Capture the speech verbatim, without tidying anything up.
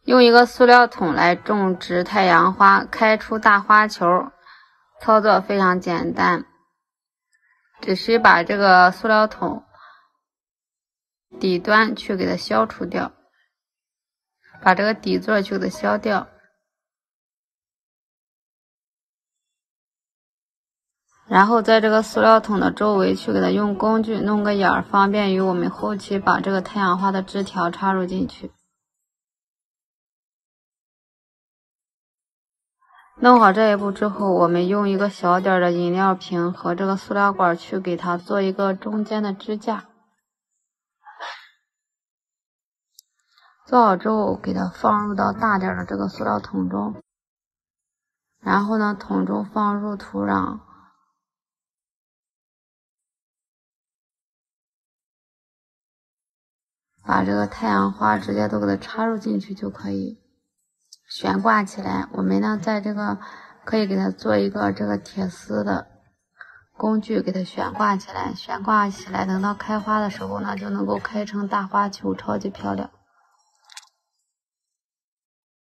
用一个塑料桶来种植太阳花，开出大花球。操作非常简单，只需把这个塑料桶底端去给它消除掉，把这个底座去给它削掉，然后在这个塑料桶的周围去给它用工具弄个眼儿，方便于我们后期把这个太阳花的枝条插入进去。弄好这一步之后，我们用一个小点的饮料瓶和这个塑料管去给它做一个中间的支架。做好之后，给它放入到大点的这个塑料桶中，然后呢，桶中放入土壤，把这个太阳花直接都给它插入进去就可以。悬挂起来，我们呢在这个可以给它做一个这个铁丝的工具，给它悬挂起来，悬挂起来，等到开花的时候呢，就能够开成大花球，超级漂亮。